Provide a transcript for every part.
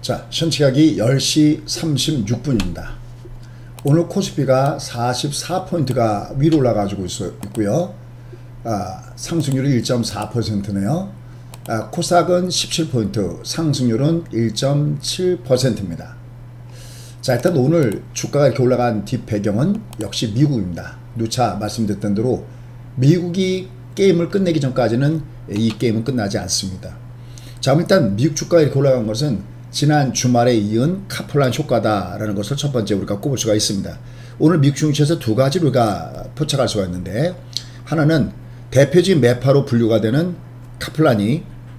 자, 현시각이 10시 36분입니다. 오늘 코스피가 44포인트가 위로 올라가지고 있고요. 상승률이 1.4%네요. 코스닥은 17포인트, 상승률은 1.7%입니다. 자, 일단 오늘 주가가 이렇게 올라간 뒷배경은 역시 미국입니다. 누차 말씀드렸던 대로 미국이 게임을 끝내기 전까지는 이 게임은 끝나지 않습니다. 자, 일단 미국 주가가 이렇게 올라간 것은 지난 주말에 이은 카플란 효과다라는 것을 첫 번째 우리가 꼽을 수가 있습니다. 오늘 미국 증시에서 두 가지로 우리가 포착할 수가 있는데, 하나는 대표적인 매파로 분류가 되는 카플란이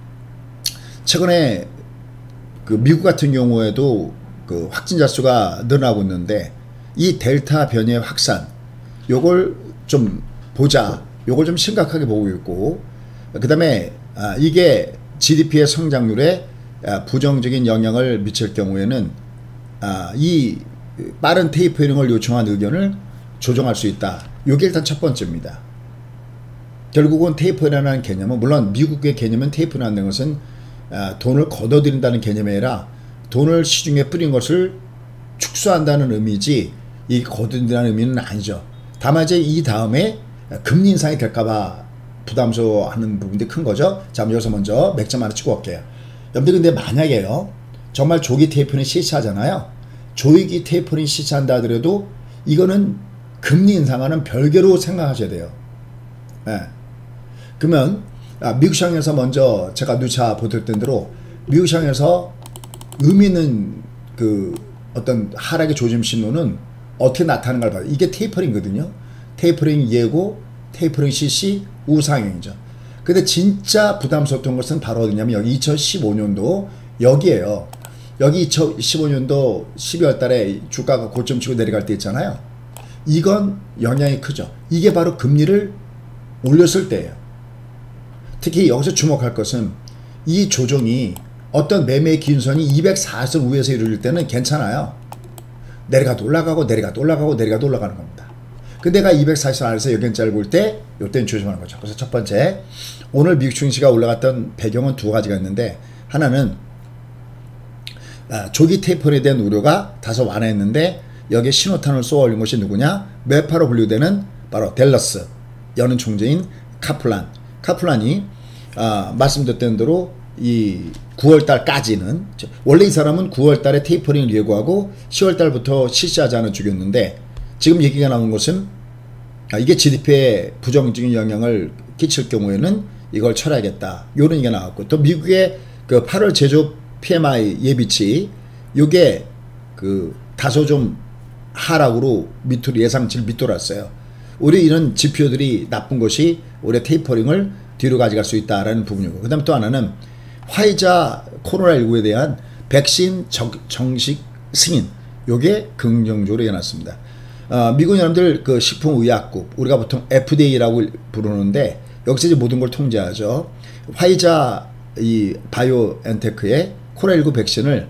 최근에 그 미국 같은 경우에도 그 확진자 수가 늘어나고 있는데, 이 델타 변이의 확산 요걸 좀 보자, 요걸 좀 심각하게 보고 있고, 그 다음에 이게 GDP의 성장률에 부정적인 영향을 미칠 경우에는 이 빠른 테이퍼링을 요청한 의견을 조정할 수 있다. 이게 일단 첫 번째입니다. 결국은 테이퍼링이라는 개념은, 물론 미국의 개념은 테이퍼링이라는 것은 돈을 걷어들인다는 개념이 아니라 돈을 시중에 뿌린 것을 축소한다는 의미지, 이 걷어들인다는 의미는 아니죠. 다만 이제 이 다음에 금리 인상이 될까봐 부담스러워하는 부분이 큰 거죠. 자, 여기서 먼저 맥점 하나 치고 올게요. 여러분들, 근데 만약에요, 정말 조기 테이퍼링 실시하잖아요. 조기 테이퍼링 실시한다 하더라도 이거는 금리 인상과는 별개로 생각하셔야 돼요. 네. 그러면 미국 시장에서 먼저 제가 누차 보도했던 대로 미국 시장에서 의미 있는 그 어떤 하락의 조짐 신호는 어떻게 나타나는 걸 봐요. 이게 테이퍼링이거든요. 테이퍼링 예고, 테이퍼링 실시, 우상향이죠. 근데 진짜 부담스러웠던 것은 바로 어디냐면 여기 2015년도 여기에요. 여기 2015년도 12월 달에 주가가 고점 치고 내려갈 때 있잖아요. 이건 영향이 크죠. 이게 바로 금리를 올렸을 때예요. 특히 여기서 주목할 것은 이 조정이 어떤 매매의 기준선이 240선 위에서 이루어질 때는 괜찮아요. 내려가도 올라가고 내려가도 올라가고 내려가도 올라가는 겁니다. 근데 내가 240선 아래서 여견자를 볼 때 이때는 조심하는 거죠. 그래서 첫 번째, 오늘 미국 증시가 올라갔던 배경은 두 가지가 있는데, 하나는 조기 테이퍼에 대한 우려가 다소 완화했는데 여기에 신호탄을 쏘아 올린 것이 누구냐? 매파로 분류되는 바로 댈러스 여는 총재인 카플란이 말씀드렸던 대로 이 9월달까지는, 원래 이 사람은 9월달에 테이퍼링을 예고하고 10월달부터 실시하자는 주였는데, 지금 얘기가 나온 것은 이게 GDP에 부정적인 영향을 끼칠 경우에는 이걸 철회하겠다, 이런 얘기가 나왔고, 또 미국의 그 8월 제조업 PMI 예비치 요게 그 다소 좀 하락으로 예상치를 밑돌았어요. 오히려 이런 지표들이 나쁜 것이 오히려 테이퍼링을 뒤로 가져갈 수 있다라는 부분이고, 그 다음 또 하나는 화이자 코로나19에 대한 백신 정식 승인, 요게 긍정적으로 일어났습니다. 미국 여러분들 그 식품의약국, 우리가 보통 FDA라고 부르는데 여기서 이제 모든 걸 통제하죠. 화이자 이 바이오엔테크의 코로나19 백신을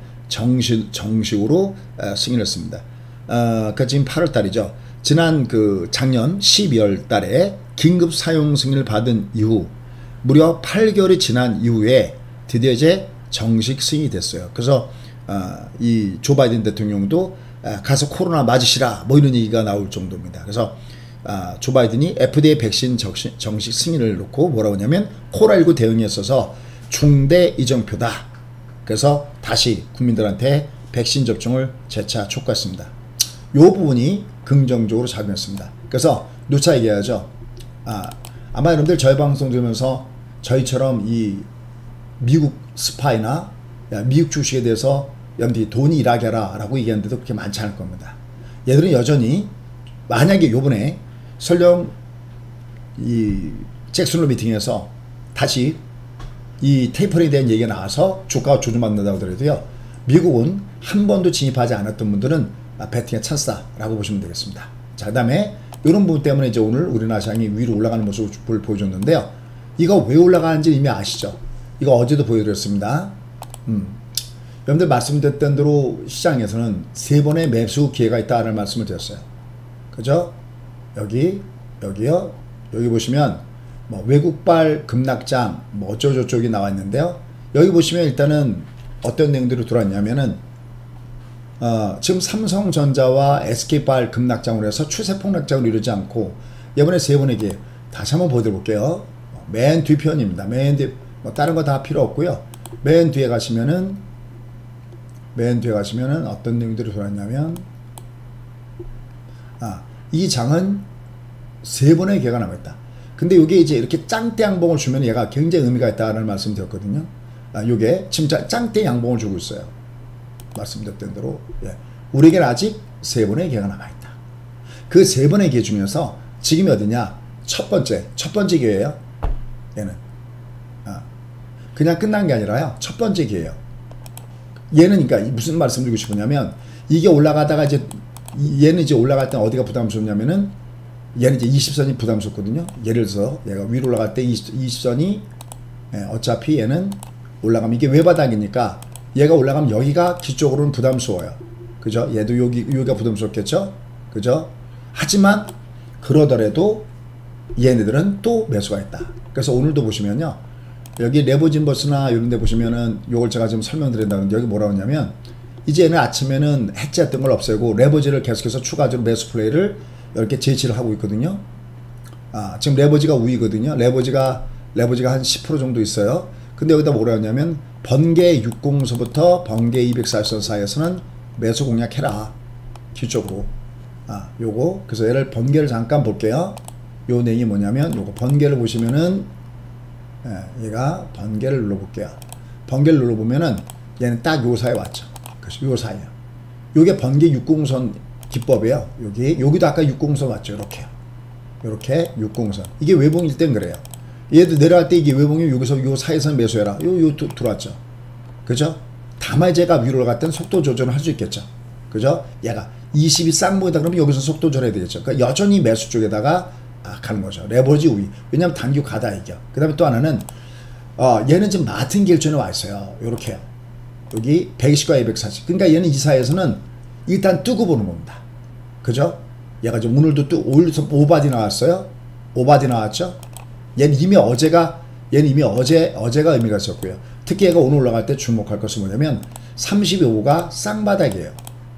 정식으로 승인했습니다. 그러니까 지금 8월 달이죠. 지난 그 작년 12월 달에 긴급 사용 승인을 받은 이후 무려 8개월이 지난 이후에 드디어 이제 정식 승인이 됐어요. 그래서 이 조 바이든 대통령도 가서 코로나 맞으시라, 뭐 이런 얘기가 나올 정도입니다. 그래서 조 바이든이 FDA 백신 정식 승인을 놓고 뭐라고 하냐면 코로나19 대응에 있어서 중대 이정표다. 그래서 다시 국민들한테 백신 접종을 재차 촉구했습니다. 이 부분이 긍정적으로 작용했습니다. 그래서 누차 얘기하죠. 아마 여러분들 저희 방송 들으면서 저희처럼 이 미국 스파이나 미국 주식에 대해서 여러분들이 돈이 일하게 하라 라고 얘기하는데도 그렇게 많지 않을 겁니다. 얘들은 여전히, 만약에 요번에 설령 이 잭슨홀 미팅에서 다시 이 테이퍼링에 대한 얘기가 나와서 주가가 조정받는다고 하더라도요, 미국은 한 번도 진입하지 않았던 분들은 배팅의 찬스다라고 보시면 되겠습니다. 자, 그 다음에 이런 부분 때문에 이제 오늘 우리나라 시장이 위로 올라가는 모습을 보여줬는데요. 이거 왜 올라가는지 이미 아시죠? 이거 어제도 보여드렸습니다. 여러분들 말씀드렸던 대로 시장에서는 3번의 매수 기회가 있다는 말씀을 드렸어요. 그죠? 여기요. 여기 보시면 뭐 외국발 급락장 뭐 어쩌고저쩌고 나와 있는데요. 여기 보시면 일단은 어떤 내용들이 들어왔냐면은 지금 삼성전자와 SK발 급락장으로 해서 추세 폭락장으로 이루지 않고 이번에 세 번의 기회 다시 한번 보여드릴게요. 맨 뒤편입니다. 맨 뒤, 뭐 다른 거 다 필요 없고요. 맨 뒤에 가시면은 어떤 내용들이 들어왔냐면 이 장은 세 번의 기회가 남아있다. 근데 이게 이제 이렇게 짱대 양봉을 주면 얘가 굉장히 의미가 있다는 말씀 드렸거든요. 요게 진짜 짱대 양봉을 주고 있어요. 말씀드렸던 대로 우리에게는 아직 세 번의 기회가 남아있다. 그 세 번의 기회 중에서 지금이 어디냐? 첫 번째 기회예요. 얘는 그냥 끝난 게 아니라요. 첫 번째 기회예요. 얘는 그러니까 무슨 말씀드리고 싶으냐면 이게 올라가다가 이제 얘는 이제 올라갈 때 어디가 부담스럽냐면은 얘는 이제 20선이 부담스럽거든요. 예를 들어서 얘가 위로 올라갈 때 20선이 어차피 얘는 올라가면 이게 외바닥이니까 얘가 올라가면 여기가 뒤쪽으로는 부담스러워요. 그죠? 얘도 여기가 부담스럽겠죠? 그죠? 하지만 그러더라도 얘네들은 또 매수가 있다. 그래서 오늘도 보시면요. 여기 레버진버스나 이런 데 보시면은 요걸 제가 지금 설명드린다는데 여기 뭐라고 하냐면 이제 얘는 아침에는 해지했던 걸 없애고 레버지를 계속해서 추가적으로 매수 플레이를 이렇게 제시를 하고 있거든요. 지금 레버지가 우위거든요. 레버지가 한 10% 정도 있어요. 근데 여기다 뭐라고 하냐면 번개 6공서부터 번개 240선 사이에서는 매수 공략해라. 뒤쪽으로. 요거 그래서 얘를 번개를 잠깐 볼게요. 요 내용이 뭐냐면 요거 번개를 보시면은 얘가 번개를 눌러볼게요. 번개를 눌러보면은 얘는 딱 요 사이에 왔죠. 그래서 요 사이에 요게 번개 6공선 기법이에요. 여기도 아까 6공선 왔죠. 이렇게 6공선. 이게 외봉일 땐 그래요. 얘도 내려갈 때 이게 외봉이 여기서 요 사이에서는 매수해라. 요 들어왔죠. 그죠? 다만 제가 위로 갔던 속도 조절을 할 수 있겠죠. 그죠? 얘가 20이 쌍봉이다 그러면 여기서 속도 조절해야 되겠죠. 그러니까 여전히 매수 쪽에다가 가는 거죠. 레버지 우위. 왜냐면 단기 가다 이겨. 그 다음에 또 하나는 얘는 지금 마틴길 전에 와 있어요. 요렇게요. 여기 120과 240. 그러니까 얘는 이 사이에서는 일단 뜨고 보는 겁니다. 그죠? 얘가 지금 오늘도 또 오바디 나왔어요. 오바디 나왔죠? 얘는 이미 어제가 의미가 있었고요. 특히 얘가 오늘 올라갈 때 주목할 것은 뭐냐면 32호가 쌍바닥이에요.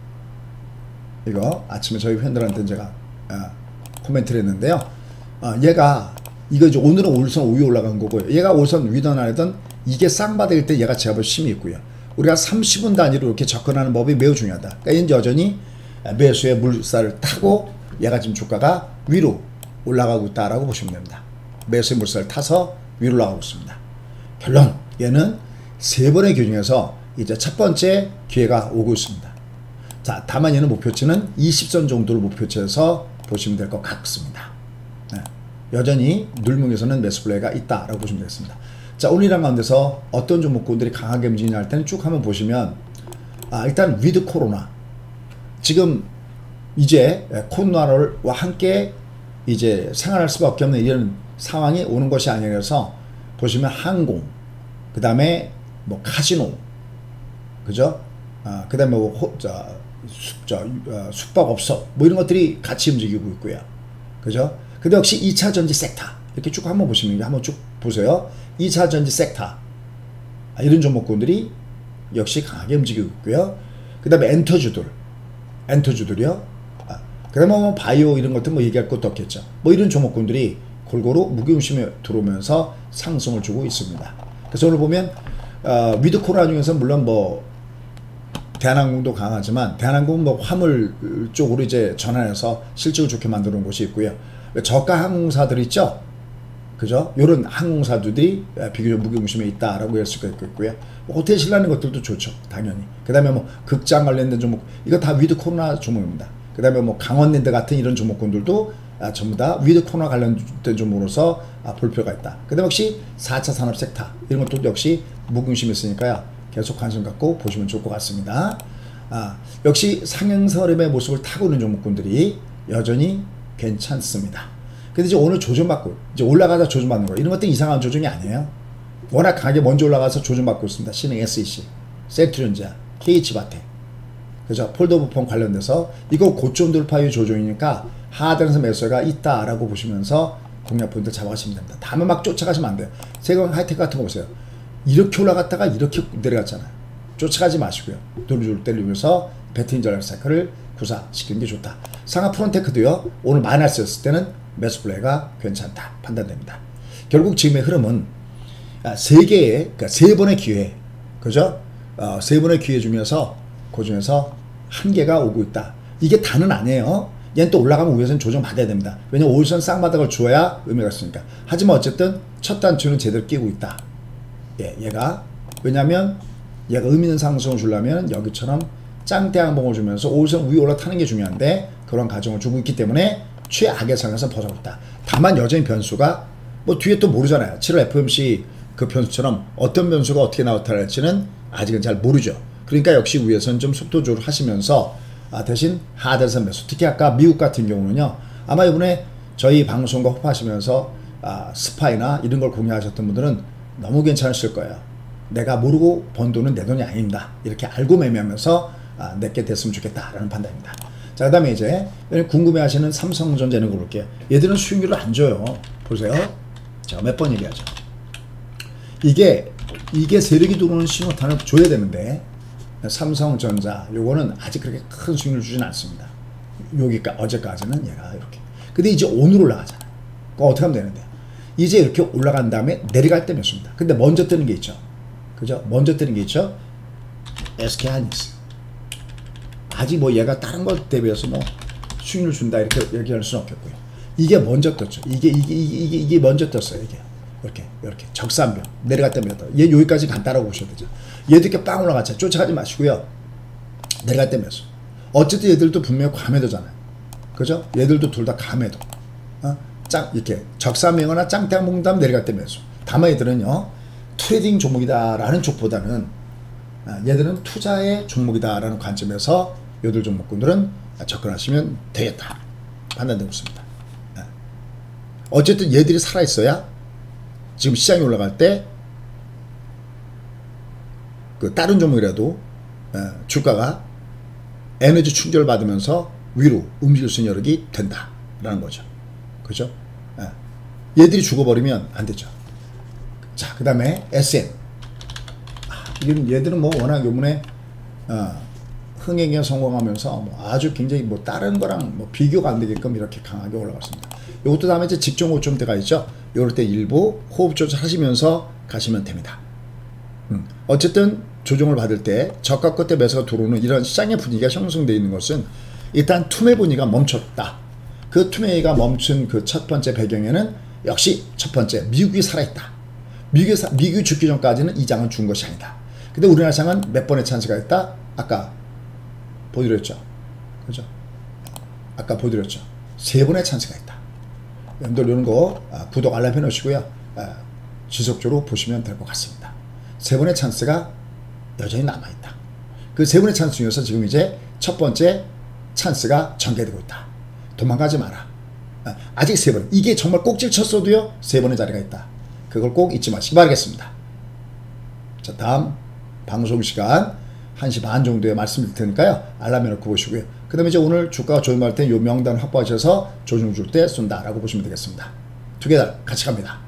이거 아침에 저희 팬들한테 제가 코멘트를 했는데요. 얘가 이거 이제 오늘은 올선 위에 올라간 거고요. 얘가 올선 위던 아래던 이게 쌍바닥일 때 얘가 제압을 심히 있고요. 우리가 30분 단위로 이렇게 접근하는 법이 매우 중요하다. 그러니까 얘는 여전히 매수의 물살을 타고 얘가 지금 주가가 위로 올라가고 있다라고 보시면 됩니다. 매수의 물살을 타서 위로 올라가고 있습니다. 결론 얘는 세 번의 기회 중에서 이제 첫 번째 기회가 오고 있습니다. 자, 다만 얘는 목표치는 20선 정도를 목표치에서 보시면 될 것 같습니다. 여전히 눌뭉에서는 매수 플레이가 있다라고 보시면 되겠습니다. 자, 오늘 이란 가운데서 어떤 종목군들이 강하게 움직이냐 할 때는 쭉 한번 보시면 일단 위드 코로나 지금 이제 코로나와 함께 이제 생활할 수밖에 없는 이런 상황이 오는 것이 아니라서 보시면 항공 그 다음에 뭐 카지노 그죠? 그 다음에 뭐 숙박업소 뭐 이런 것들이 같이 움직이고 있고요. 그죠? 근데 역시 2차 전지 섹터 이렇게 쭉 한번 보시면 한번 쭉 보세요. 2차 전지 섹터 이런 종목군들이 역시 강하게 움직이고 있고요. 그 다음에 엔터주들이요. 그 다음에 뭐 바이오 이런 것들 뭐 얘기할 것도 없겠죠. 뭐 이런 종목군들이 골고루 무게중심에 들어오면서 상승을 주고 있습니다. 그래서 오늘 보면 위드 코로나 중에서 물론 뭐 대한항공도 강하지만 대한항공은 뭐 화물 쪽으로 이제 전환해서 실적을 좋게 만드는 곳이 있고요. 저가 항공사들 있죠. 그죠? 요런 항공사들이 비교적 무게중심에 있다라고 할 수가 있고요. 호텔 신라는 것들도 좋죠. 당연히. 그 다음에 뭐 극장 관련된 종목 이거 다 위드 코로나 종목입니다. 그 다음에 뭐 강원랜드 같은 이런 종목군들도 전부 다 위드 코로나 관련된 종목으로서 볼 필요가 있다. 그 다음에 역시 4차 산업 섹터 이런 것도 역시 무게중심에 있으니까요. 계속 관심 갖고 보시면 좋을 것 같습니다. 역시 상향선 흐름의 모습을 타고 있는 종목군들이 여전히 괜찮습니다. 근데 이제 오늘 조정받고 이제 올라가다 조정받는 거 이런 것도 이상한 조정이 아니에요. 워낙 강하게 먼저 올라가서 조정받고 있습니다. 신흥 SEC, 센트리온자, KH바텍, 그죠? 폴더부폰 관련돼서 이거 고점 돌파의 조정이니까 하단에서 매수가 있다라고 보시면서 공략 포인트 잡아가시면 됩니다. 다음에 막 쫓아가시면 안 돼요. 세금 하이테크 같은 거 보세요. 이렇게 올라갔다가 이렇게 내려갔잖아요. 쫓아가지 마시고요. 돈을 줄 때를 이용해서 배팅 전략 사이클을 구사시키는 게 좋다. 상하 프론테크도요. 오늘 마이너스 였을 때는 매수 플레이가 괜찮다. 판단됩니다. 결국 지금의 흐름은 세 개의, 그러니까 세 번의 기회, 그죠? 세 번의 기회 중에서 그 중에서 한 개가 오고 있다. 이게 다는 아니에요. 얘는 또 올라가면 우회선 조정 받아야 됩니다. 왜냐면 우회선 쌍바닥을 주어야 의미가 있으니까. 하지만 어쨌든 첫 단추는 제대로 끼고 있다. 예, 얘가 왜냐면 얘가 의미 있는 상승을 주려면 여기처럼 짱대 항봉을 주면서 우회선 위에 올라타는 게 중요한데 그런 과정을 주고 있기 때문에 최악의 상황에서 벗어나고 있다. 다만 여전히 변수가 뭐 뒤에 또 모르잖아요. 7월 FOMC 그 변수처럼 어떤 변수가 어떻게 나타날지는 아직은 잘 모르죠. 그러니까 역시 위에서는 좀 속도적으로 하시면서 대신 하단선 매수. 특히 아까 미국 같은 경우는요. 아마 이번에 저희 방송과 호흡하시면서 스파이나 이런 걸 공유하셨던 분들은 너무 괜찮으실 거예요. 내가 모르고 번 돈은 내 돈이 아닙니다. 이렇게 알고 매매하면서 내게 됐으면 좋겠다라는 판단입니다. 자, 그 다음에 이제 궁금해하시는 삼성전자 이런 거 볼게요. 얘들은 수익률을 안 줘요. 보세요. 제가 몇 번 얘기하죠. 이게 세력이 들어오는 신호탄을 줘야 되는데 삼성전자 요거는 아직 그렇게 큰 수익률을 주진 않습니다. 어제까지는 얘가 이렇게. 근데 이제 오늘 올라가잖아. 그거 어떻게 하면 되는데? 이제 이렇게 올라간 다음에 내려갈 때 몇입니다. 근데 먼저 뜨는 게 있죠. 그죠? 먼저 뜨는 게 있죠. SK 하이닉스. 아직 뭐 얘가 다른 것 대비해서 뭐 수익률 준다 이렇게 얘기할 수는 없겠고요. 이게 먼저 떴죠. 이게 먼저 떴어요. 이게 이렇게 적산병 내려갈 때 몇 떴. 얘 여기까지 간다라고 보셔야 되죠. 얘도 이렇게 빵 올라갔죠. 쫓아가지 마시고요. 내려갈 때 몇 수. 어쨌든 얘들도 분명히 과매도잖아요. 그죠? 얘들도 둘 다 과매도. 이렇게 적산병이나 짱땡 몽담 내려갈 때 몇 수. 다만 얘들은요. 트레이딩 종목이다라는 쪽보다는 얘들은 투자의 종목이다라는 관점에서 요들 종목군들은 접근하시면 되겠다. 판단되고 있습니다. 어쨌든 얘들이 살아있어야 지금 시장이 올라갈 때 그 다른 종목이라도 주가가 에너지 충전을 받으면서 위로 움직일 수 있는 여력이 된다라는 거죠. 그죠? 얘들이 죽어버리면 안 되죠. 자, 그 다음에 SM. 얘들은 뭐 워낙 요번에 흥행에 성공하면서 뭐 아주 굉장히 뭐 다른 거랑 뭐 비교가 안 되게끔 이렇게 강하게 올라갔습니다. 요것도 다음에 이제 직종 고점대가 있죠. 요럴 때 일부 호흡 조절하시면서 가시면 됩니다. 어쨌든 조정을 받을 때 저가 끝에 매수가 들어오는 이런 시장의 분위기가 형성되어 있는 것은 일단 투매 분위기가 멈췄다. 그 투매가 멈춘 그 첫 번째 배경에는 역시 첫 번째 미국이 살아있다. 미국이 죽기 전까지는 이 장은 죽은 것이 아니다. 근데 우리나라 시장은 몇 번의 찬스가 있다? 아까 보여드렸죠. 그죠? 아까 보여드렸죠. 3번의 찬스가 있다. 여러분들 이런 거 구독 알람 해놓으시고요. 지속적으로 보시면 될 것 같습니다. 3번의 찬스가 여전히 남아있다. 그 3번의 찬스 중에서 지금 이제 첫 번째 찬스가 전개되고 있다. 도망가지 마라. 아직 3번. 이게 정말 꼭지를 쳤어도요. 3번의 자리가 있다. 그걸 꼭 잊지 마시기 바라겠습니다. 자, 다음 방송 시간 1시 반 정도에 말씀드릴 테니까요. 알람 해놓고 보시고요. 그 다음에 이제 오늘 주가가 조정할 때 요 명단 확보하셔서 조정 줄 때 쏜다라고 보시면 되겠습니다. 두 개 다 같이 갑니다.